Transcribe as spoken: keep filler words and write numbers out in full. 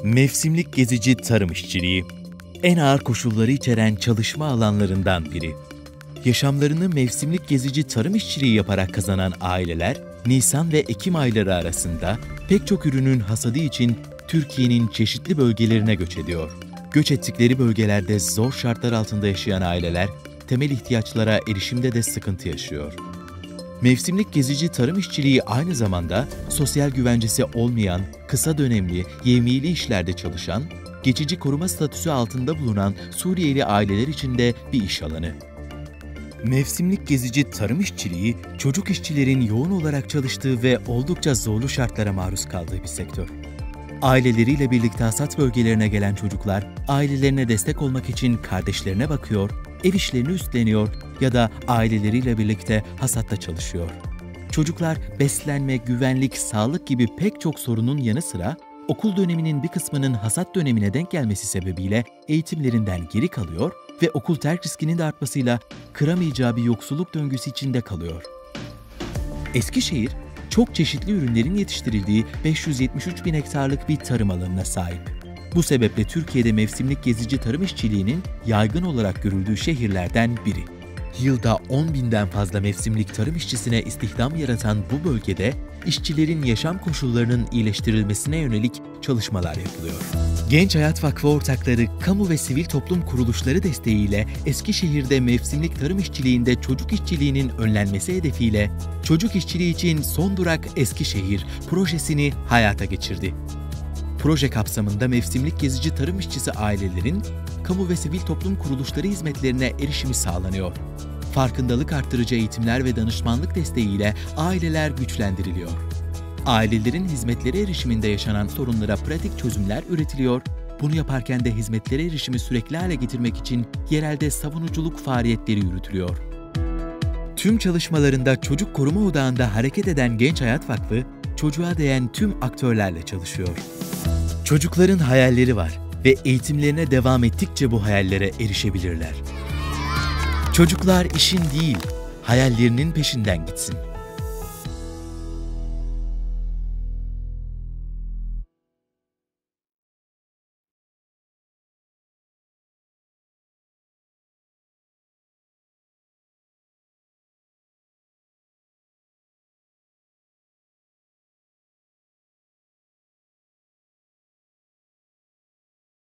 Mevsimlik gezici tarım işçiliği, en ağır koşulları içeren çalışma alanlarından biri. Yaşamlarını mevsimlik gezici tarım işçiliği yaparak kazanan aileler, Nisan ve Ekim ayları arasında pek çok ürünün hasadı için Türkiye'nin çeşitli bölgelerine göç ediyor. Göç ettikleri bölgelerde zor şartlar altında yaşayan aileler, temel ihtiyaçlara erişimde de sıkıntı yaşıyor. Mevsimlik gezici tarım işçiliği aynı zamanda sosyal güvencesi olmayan, kısa dönemli, yevmiyeli işlerde çalışan, geçici koruma statüsü altında bulunan Suriyeli aileler için de bir iş alanı. Mevsimlik gezici tarım işçiliği, çocuk işçilerin yoğun olarak çalıştığı ve oldukça zorlu şartlara maruz kaldığı bir sektör. Aileleriyle birlikte hasat bölgelerine gelen çocuklar, ailelerine destek olmak için kardeşlerine bakıyor, ev işlerini üstleniyor ya da aileleriyle birlikte hasatta çalışıyor. Çocuklar beslenme, güvenlik, sağlık gibi pek çok sorunun yanı sıra okul döneminin bir kısmının hasat dönemine denk gelmesi sebebiyle eğitimlerinden geri kalıyor ve okul terk riskinin de artmasıyla kıramayacağı bir yoksulluk döngüsü içinde kalıyor. Eskişehir, çok çeşitli ürünlerin yetiştirildiği beş yüz yetmiş üç bin hektarlık bir tarım alanına sahip. Bu sebeple Türkiye'de mevsimlik gezici tarım işçiliğinin yaygın olarak görüldüğü şehirlerden biri. Yılda on binden fazla mevsimlik tarım işçisine istihdam yaratan bu bölgede işçilerin yaşam koşullarının iyileştirilmesine yönelik çalışmalar yapılıyor. Genç Hayat Vakfı ortakları, kamu ve sivil toplum kuruluşları desteğiyle Eskişehir'de mevsimlik tarım işçiliğinde çocuk işçiliğinin önlenmesi hedefiyle Çocuk İşçiliği için Son Durak Eskişehir projesini hayata geçirdi. Proje kapsamında mevsimlik gezici tarım işçisi ailelerin kamu ve sivil toplum kuruluşları hizmetlerine erişimi sağlanıyor. Farkındalık arttırıcı eğitimler ve danışmanlık desteğiyle aileler güçlendiriliyor. Ailelerin hizmetlere erişiminde yaşanan sorunlara pratik çözümler üretiliyor. Bunu yaparken de hizmetlere erişimi sürekli hale getirmek için yerelde savunuculuk faaliyetleri yürütülüyor. Tüm çalışmalarında çocuk koruma odağında hareket eden Genç Hayat Vakfı, çocuğa değen tüm aktörlerle çalışıyor. Çocukların hayalleri var ve eğitimlerine devam ettikçe bu hayallere erişebilirler. Çocuklar işin değil, hayallerinin peşinden gitsin.